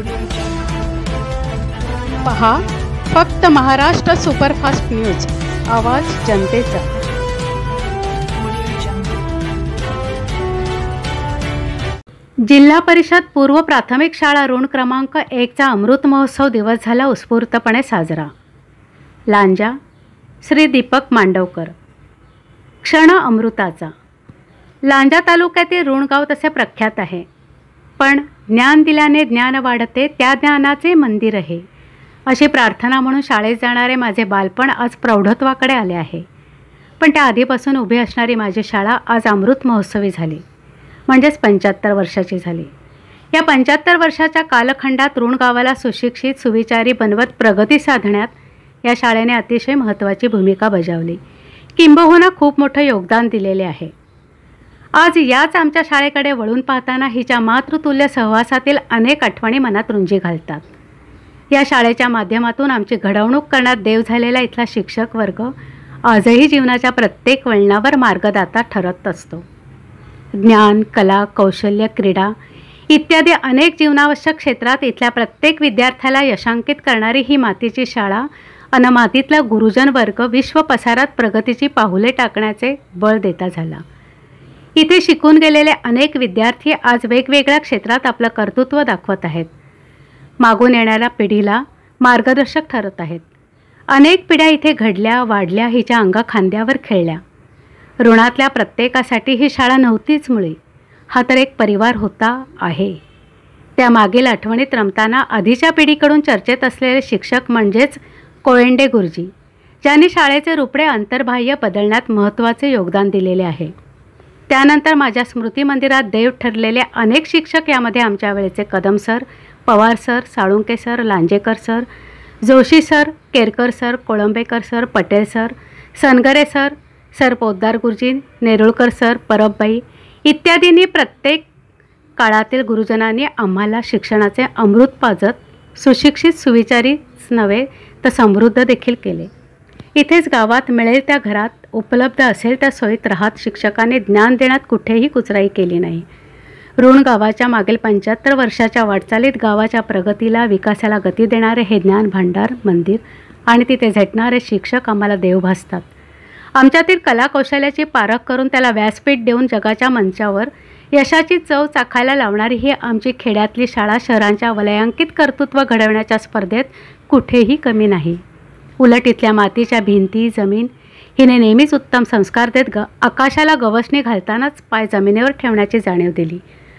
पहा फक्त Maharashtra superfast news, आवाज जनतेचा। जिल्हा परिषद पूर्व प्राथमिक शाळा ऋण क्रमांक 1चा अमृत महोत्सव दिवस झाला उत्स्फूर्तपणे साजरा। लांजा श्री दीपक मांडवकर। क्षण अमृताचा। लांजा तालुक्यातील ऋण गाव तसे प्रख्यात आहे, पण ज्ञान दिल्याने ज्ञान वाढते, त्या ज्ञानाचे मंदिर आहे अशी प्रार्थना म्हणून शाळेत जाणारे माझे बालपण आज प्रौढत्वाकडे आले आहे। पण त्या आधीपासून उभी असणारी माझी शाळा आज अमृत महोत्सवी झाली, म्हणजेच 75 वर्षाची झाली। या 75 वर्षाच्या कालखंडात ऋण गावाला सुशिक्षित सुविचारी बनवत प्रगती साधण्यात या शाळेने अतिशय महत्त्वाची भूमिका बजावली, किंबहुना खूप मोठं योगदान दिलेले आहे। आज याच आमच्या शाळेकडे वळून पाहताना हिच्या मातृतुल्य सहवासातील अनेक आठवणी मनात रुंजी घालतात। या शाळेच्या माध्यमातून आमची घडवणूक करण्यात देव झालेला इथला शिक्षक वर्ग आजही जीवनाच्या प्रत्येक वळणावर मार्गदाता ठरत असतो। ज्ञान, कला, कौशल्य, क्रीडा इत्यादी अनेक जीवनावश्यक क्षेत्रात इथल्या प्रत्येक विद्यार्थ्याला यशांकित करणारी ही मातीची शाळा अन मातीतला गुरुजन वर्ग विश्व पसारात प्रगतीची पाऊले टाकण्याचे बळ देता झाला। इथे शिकून गेलेले अनेक विद्यार्थी आज वेगवेगळ्या क्षेत्रात आपलं कर्तृत्व दाखवत आहेत, मागून येणाऱ्या पिढीला मार्गदर्शक ठरत आहेत। अनेक पिढ्या इथे घडल्या, वाढल्या, हिच्या अंगा खांद्यावर खेळल्या। ऋणातल्या प्रत्येकासाठी ही शाळा नव्हतीच मुळी, हा तर एक परिवार होता, आहे। त्या मागील आठवणीत रमताना आधीच्या पिढीकडून चर्चेत असलेले शिक्षक म्हणजेच कोळंडे गुरुजी, ज्यांनी शाळेचे रूपडे अंतर्बाह्य बदलण्यात महत्त्वाचे योगदान दिलेले आहे। त्यानंतर माझ्या स्मृती मंदिरात देव ठरलेले अनेक शिक्षक, यामध्ये आमच्या वेळेचे Kadam sir, Pawar sir, Salunkhe sir, Lanjekar sir, Joshi sir, Kerkar sir, Kolambekar sir, Patel sir, Sangare sir, sir Poddar गुरुजी, नेरुळकर सर, परबबाई इत्यादींनी प्रत्येक काळातील गुरुजनांनी आम्हाला शिक्षणाचे अमृत पाजत सुशिक्षित सुविचारीच नव्हे तर समृद्ध देखील केले। इथेच गावात मिळेल त्या घरात, उपलब्ध असेल त्या सोयीत राहत शिक्षकांनी ज्ञान देण्यात कुठेही कुचराई केली नाही। ऋण गावाच्या मागील 75 वर्षाच्या वाटचालीत गावाच्या प्रगतीला, विकासाला गती देणारे हे ज्ञान भांडार मंदिर आणि तिथे झटणारे शिक्षक आम्हाला देव भासतात। आमच्यातील कला कौशल्याची पारख करून त्याला व्यासपीठ देऊन जगाच्या मंचावर यशाची चव चाखायला लावणारी ही आमची खेड्यातली शाळा शहरांच्या वलयांकित कर्तृत्व घडवण्याच्या स्पर्धेत कुठेही कमी नाही। उलट इथल्या मातीच्या भिंती, जमीन हिने नेहमीच उत्तम संस्कार देत आकाशाला गवसणी घालतानाच पाय जमिनीवर ठेवण्याची जाणीव दिली।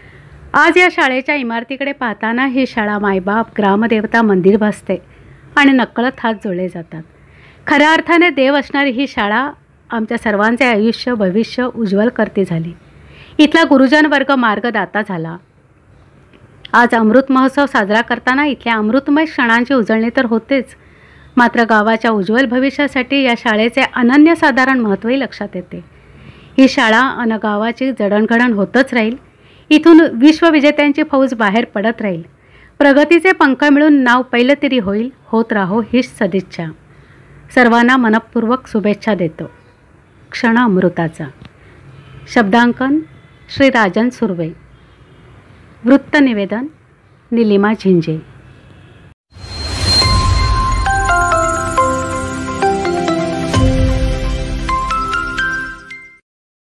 आज या शाळेच्या इमारतीकडे पाहताना ही शाळा मायबाप, ग्रामदेवता, मंदिर भासते आणि नकळत हात जोडले जातात। खऱ्या अर्थाने देव असणारी ही शाळा आमच्या सर्वांचे आयुष्य भविष्य उज्ज्वल करती झाली। इथला गुरुजन वर्ग मार्गदाता झाला। आज अमृत महोत्सव साजरा करताना इथल्या अमृतमय क्षणांची उजळणी तर होतेच, मात्र गावाच्या उज्ज्वल भविष्यासाठी या शाळेचे अनन्यसाधारण महत्त्वही लक्षात येते। ही शाळा अन गावाची जडणघडण होतच राहील। इथून विश्वविजेत्यांची फौज बाहेर पडत राहील। प्रगतीचे पंख मिळून नाव पहिलं तरी होईल, होत राहो हीच सदिच्छा। सर्वांना मनपूर्वक शुभेच्छा देतो। क्षण अमृताचा। शब्दांकन श्री राजन सुर्वे। वृत्तनिवेदन निलिमा झिंजे।